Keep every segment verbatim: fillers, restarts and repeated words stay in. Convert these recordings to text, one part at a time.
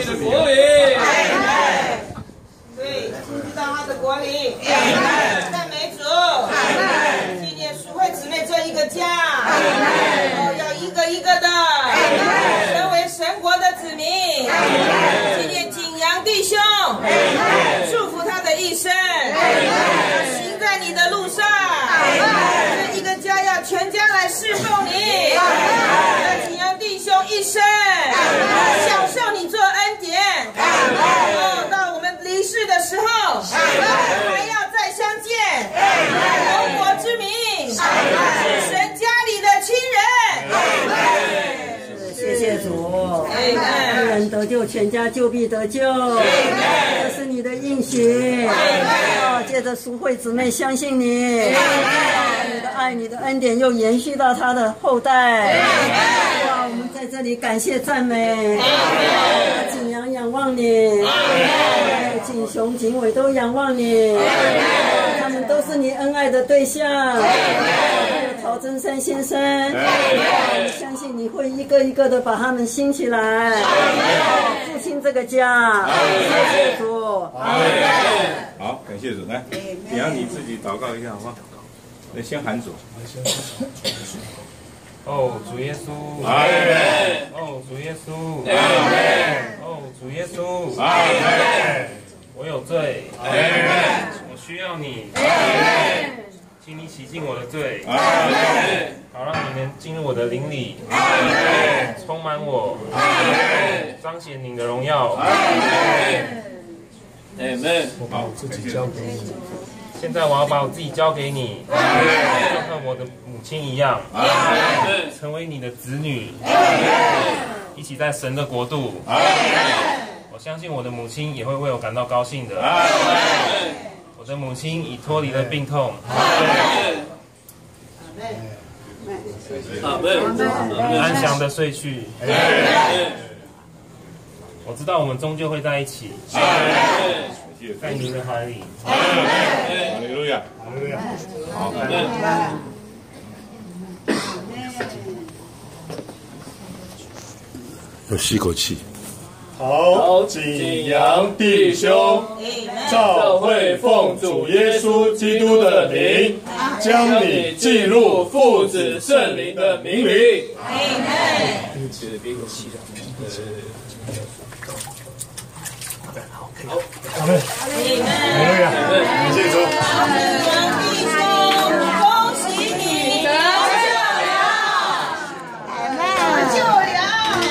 的国里。 对，进入到他的国里。赞美主。纪念赎会姊妹这一个家。哦，要一个一个的成为神国的子民。纪念景阳弟兄。祝福他的一生。行在你的路上。这一个家要全家来侍奉你。让景阳弟兄一生享受你做恩典。哦，到我们离世的时候，还要再相见。同国之民，是神家里的亲人。 谢谢主，一人得救，全家就必得救。这是你的应许。哦，借着赎会姊妹相信你，你的爱，你的恩典又延续到他的后代。哇，我们在这里感谢赞美。景阳仰望你，还有景雄、景伟都仰望你，他们都是你恩爱的对象。还有陶真山先生，相信你会一个一个的把他们兴起来，复兴这个家。谢谢主。 好，感谢主。来，你让你自己祷告一下，好不好？来，先喊主。 哦，主耶稣， 阿门。 哦，主耶稣， 阿门。 哦，主耶稣， 阿门。 我有罪， 阿门。 我需要你， 阿门。 请你洗净我的罪， 阿门。 好让你能进入我的灵里， 阿门。 充满我， 阿门。 彰显你的荣耀。 阿门。 阿门。 我把我自己交给你。 现在我要把我自己交给你，就和我的母亲一样，成为你的子女，一起在神的国度。我相信我的母亲也会为我感到高兴的。我的母亲已脱离了病痛。安详的睡去。我知道我们终究会在一起，在您的怀里。 哈利路亚，哈利路亚。好， 要吸口气。 好，景阳弟兄，教会奉主耶稣基督的名，将你进入父子圣灵的名里。好，好嘞，哈利路亚，感谢主。 弟兄，恭喜你得救了，得救了。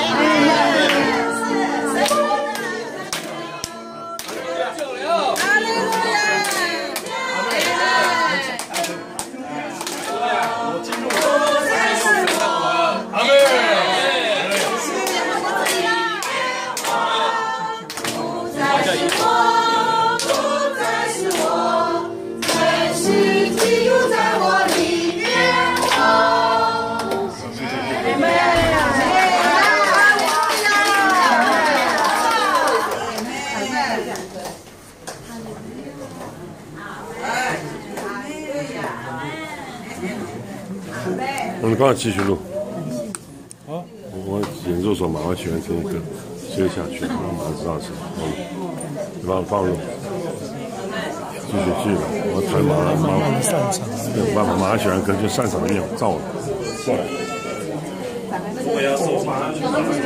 我们刚才继续录。好，我演奏手马上学完这一个，接下去，我马上知道是什么。你帮我放录，继续继续，我才马上马上对，马马上学完歌就擅长的念照了。过来。 我要手马上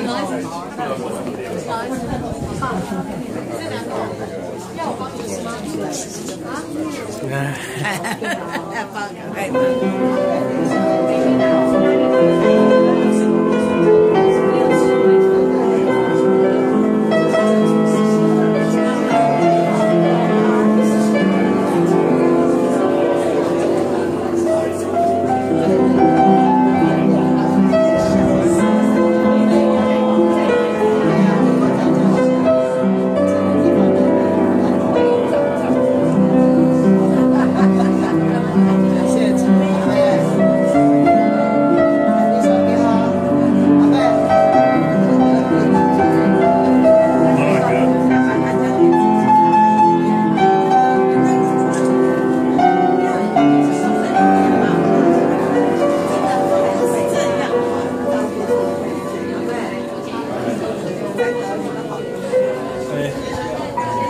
要我帮你吃吗？啊？要帮赶快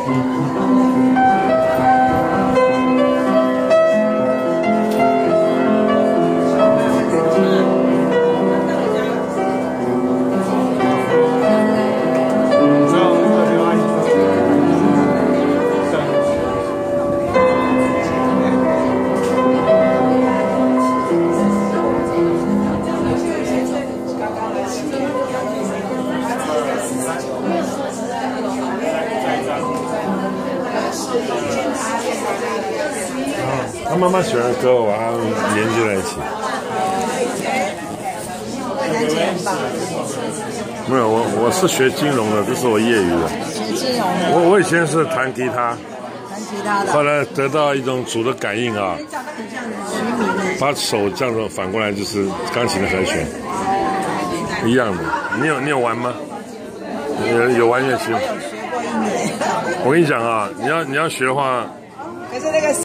他妈妈喜欢歌，我还连接在一起。没有，我我是学金融的，这是我业余的。 学金融的。 我我以前是弹吉他， 弹吉他的。 后来得到一种主的感应啊，把手这样子反过来就是钢琴的和弦，一样的。你有你有玩吗？有有玩乐器吗？ 我有学过一年。 我跟你讲啊，你要你要学的话。 可是那个。